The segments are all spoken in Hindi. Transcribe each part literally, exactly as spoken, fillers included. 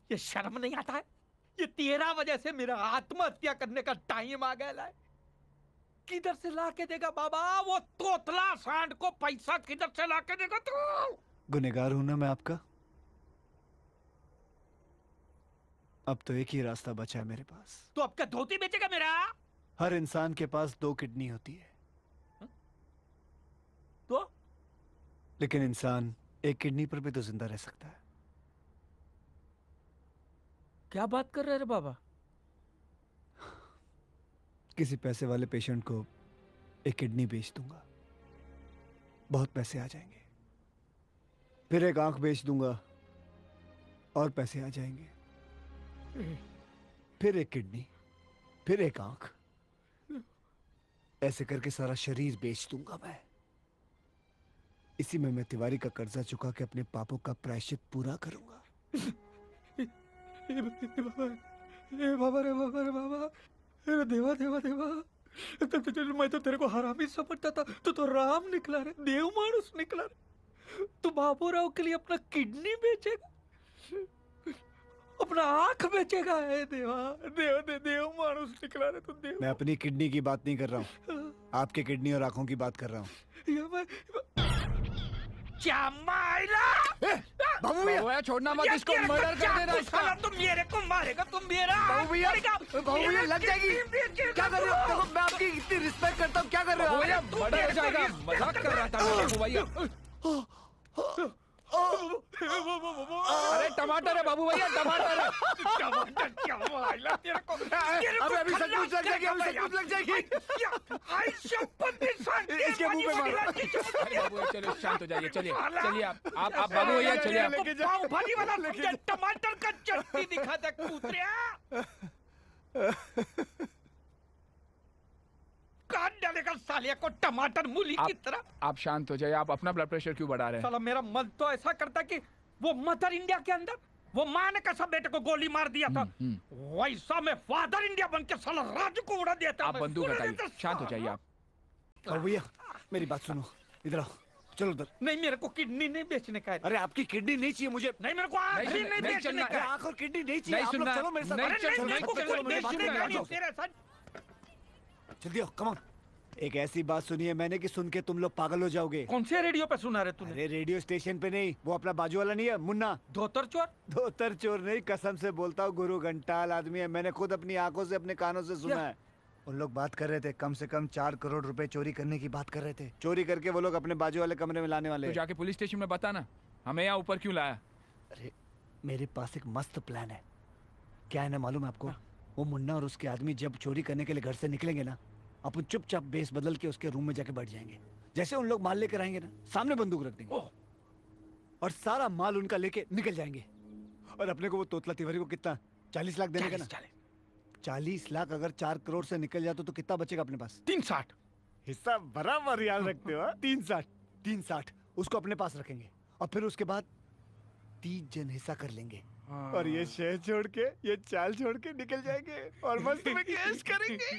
ये शर्म नहीं आता है? ये तेरा वजह से मेरा आत्महत्या करने का टाइम आ गया है। किधर से ला के देगा बाबा वो तोतला सांड को पैसा? किधर से ला के देगा तू? गुनहगार हूं ना मैं आपका। अब तो एक ही रास्ता बचा है मेरे पास। तो अब क्या धोती बेचेगा मेरा? हर इंसान के पास दो किडनी होती है। हा? तो लेकिन इंसान एक किडनी पर भी तो जिंदा रह सकता है। क्या बात कर रहे रे बाबा? किसी पैसे वाले पेशेंट को एक किडनी बेच दूंगा, बहुत पैसे आ जाएंगे। फिर एक आंख बेच दूंगा और पैसे आ जाएंगे। फिर एक किडनी, फिर एक आंख, ऐसे करके सारा शरीर बेच दूंगा मैं। इसी में मैं तिवारी का कर्जा चुका के अपने पापों का प्रायश्चित पूरा करूंगा। ए बाबा, ए बाबा रे बाबा रे बाबा, अरे देवा देवा देवा, तो, तो, तो, मैं तो तेरे को हरामी समझता था, तो तो राम निकला रे, देव मानुस निकला रे। तू बाबूराव के लिए अपना किडनी बेचेगा, अपना आंख बेचेगा? है देवा, देव दे देव मानुस निकला रे तू। देव, मैं अपनी किडनी की बात नहीं कर रहा हूँ, आपके किडनी और आंखों की बात कर रहा हूँ। ये मैं क्या मायला? बाबू भैया छोड़ना मत इसको, मर्डर कर देना इसका। तुम मेरे को मारेगा, तुम मेरा बाबू भैया, बाबू भैया लग जाएगी। क्या कर रहे हो? देखो मैं आपकी इतनी रिस्पेक्ट करता हूँ, क्या कर रहे हो? भैया मर्डर हो जाएगा, मजाक कर रहा था बाबू भैया। अरे टमाटर है बाबू भैया, टमाटर है। टमाटर क्या मायला तेरे को? अबे अभी सचमुच लग जाएगी, अभी सचमुच लग जाएगी। आई शपथ इसके मुंह पे मारो। अरे बाबू भैया चलो शांत हो जाइए, चलिए चलिए आप आप आप बाबू भैया चलिए आप। पाव भाजी वाला टमाटर का चटनी दिखाता कुतरिया। काट डालेगा सालिया को टमाटर मूली की तरह। आप शांत हो जाइए, आप अपना ब्लड प्रेशर क्यों बढ़ा रहे हैं? साला मेरा मन तो ऐसा करता कि वो मदर इंडिया के अंदर वो माँ ने कैसा बेटे को गोली मार दिया था, वैसा मैं फादर इंडिया बन के साला राजू को उड़ा देता। आप बंदूक हटाइए, शांत हो जाइए आप। बाबू भैया मेरी बात सुनो, इधर आओ, चलो उधर। नहीं मेरे को किडनी नहीं बेचने का है। अरे आपकी किडनी नहीं चाहिए मुझे। नहीं मेरे को आँख भी नहीं बेचने का है। आँख और किडनी नहीं चाहिए। नहीं आप लोग सुनना, चलो मेरे साथ। नहीं अरे चलना, नहीं, नहीं चलो, मेरी बातें बेचने का नहीं, नहीं तेरे साथ। जल्दी आओ, कम ऑन। एक ऐसी बात सुनी है मैंने कि सुन के तुम लोग पागल हो जाओगे। कौन से रेडियो पे सुना रहे तूने? अरे रेडियो स्टेशन पे नहीं, वो अपना बाजू वाला नहीं है मुन्ना। धोतर चोर? धोतर चोर नहीं, कसम से बोलता हूँ गुरु घंटाल आदमी है। मैंने खुद अपनी आंखों से अपने कानों से सुना है। उन लोग बात कर रहे थे, कम से कम चार करोड़ रुपए चोरी करने की बात कर रहे थे। चोरी करके वो लोग अपने बाजू वाले कमरे में लाने वाले। तो जाके पुलिस स्टेशन में बता ना, हमें यहाँ ऊपर क्यों लाया? अरे मेरे पास एक मस्त प्लान है। क्या है ना मालूम है आपको? वो मुन्ना और उसके आदमी जब चोरी करने के लिए घर से निकलेंगे ना, अपन चुपचाप बेस बदल के उसके रूम में जाके बैठ जाएंगे। जैसे उन लोग माल लेकर आएंगे ना, सामने बंदूक रख देंगे और सारा माल उनका लेके निकल जाएंगे। और अपने को वो तोतला तिवारी को कितना चालीस लाख देने का ना? चालीस लाख अगर चार करोड़ से निकल जाए तो कितना बचेगा अपने पास? तीन साठ। हिस्सा बराबर याद रखते हो। तीन साठ तीन साठ उसको अपने पास रखेंगे और फिर उसके बाद तीस जन हिस्सा कर लेंगे और ये शहर छोड़ के, ये चाल छोड़ के निकल जाएंगे और मस्त में कैश करेंगे।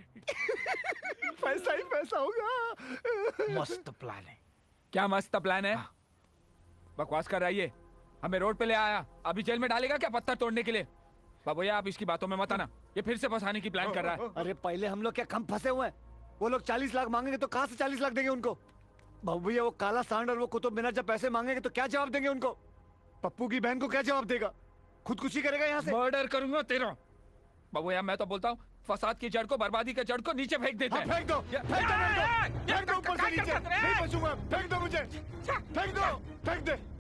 पैसा ही पैसा होगा। मस्त प्लान है। क्या मस्त प्लान है? बकवास कर रहा है ये। हमें रोड पे ले आया, अभी जेल में डालेगा क्या पत्थर तोड़ने के लिए? बाबू आप इसकी बातों में मत आना, ये फिर से फंसाने की प्लान कर रहा है। अरे पहले हम लोग क्या कम फंसे हुए हैं? वो लोग चालीस लाख मांगेंगे तो कहाँ से चालीस लाख देंगे उनको? बाबू भैया वो काला सांड और वो कुतुब मीनार जब पैसे मांगेंगे तो क्या जवाब देंगे उनको? पप्पू की बहन को क्या जवाब देगा? खुदकुशी करेगा यहाँ से? मर्डर करूंगा तेरा। बाबू यार मैं तो बोलता हूँ फसाद की जड़ को, बर्बादी के जड़ को नीचे फेंक देते हैं। फेंक दो, फेंक दो, फेंक दो ऊपर से नीचे। नहीं बचूंगा, फेंक दो मुझे, फेंक दो, फेंक दे।